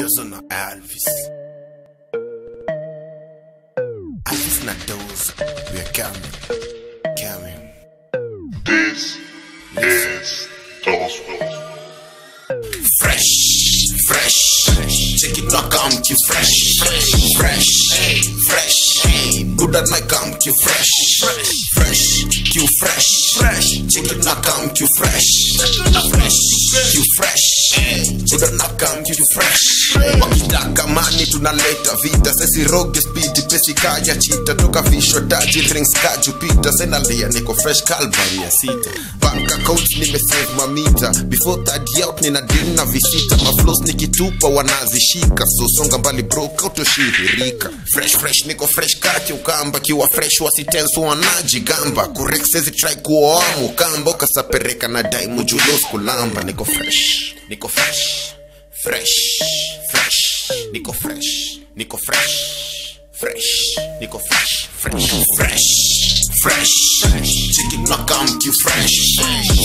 Chezo na Alvis. Alvis na Doze. We are coming. This is gospel. Fresh. Check it now, come to fresh. Good at my come to fresh. Q fresh. Check it now, come to fresh. Q fresh. Good at now, come to fresh. Wakitaka mani tunaleta vita. Sesi roge speed pesi kaya chita. Toka visho daji drinks kaju pita. Senalia niko fresh Calvary ya sita. Bank account nimesave mamita. Before third out nina deal na visita. Maflows nikitupa wanazishika. So songa mbali broke out ushihirika. Fresh niko fresh kati ukamba. Kiwa fresh wasitensu wanajigamba. Kurek sezi try kuoamu kamba. Ukasapereka na daimu julos kulamba. Niko fresh. Niko fresh. Chicken na come to fresh.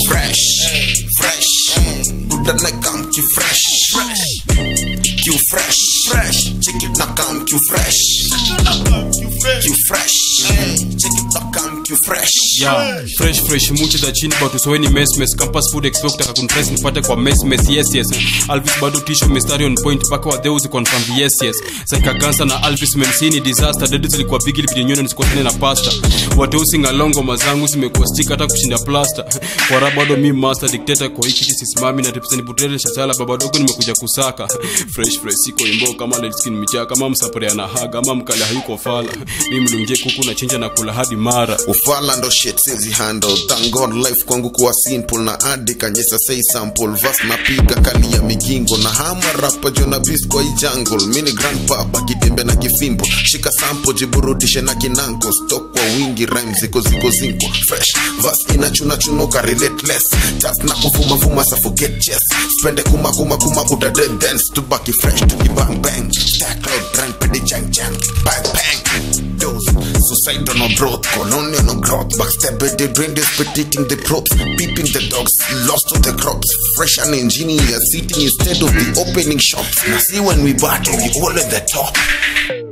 Good at like come to fresh. Q fresh. Chicken na come to fresh. Q fresh. Chicken na come to fresh. Yeah, fresh muche za chini but usoweni mess campus food expect kunpress nipate kwa mess yes. Alvis bado tisho mistari on point paka wa deuzi confirm yes. Saika cancer na Alvis mensini disaster dead zilikuwa big lipinyona nisikotene na pasta. Wateusi ngalongo mazangu zimekuwa stick hata kushinda plaster. Kwa bado mi master dictator kwa hiki sisimami na represent butere shashala baba dogo nimekuja kusaka. Fresh siko imbo kama light skin micha kama msapore ana haga kama mkala hayuko fala. Mimi mlunje kuku na chinja na kula hadi mara. Ufala ndo shit sizi handle. Thank God life kwangu kuwa simple. Na adi kanyesa say sample. Verse na piga kali ya migingo. Na hama rapa jona beast kwa hii jungle. Mini grandpa kitembe na kifimbo. Shika sample jiburudishe na kinanko. Stock kwa wingi rhymes ziko zinko. Fresh verse inachunoka relentless. Just na kufuma sa forget chess. Spende kuma uta dead dance. Tubaki fresh to the bang. Stack cloud brand pedi jang. Bang. Those suicide no growth. Colonial no growth. Backstab the brain is predicting the props. Peeping the dogs. Lost to the crops. Fresh and engineer sitting instead of the opening shops. Now see when we battle we all at the top.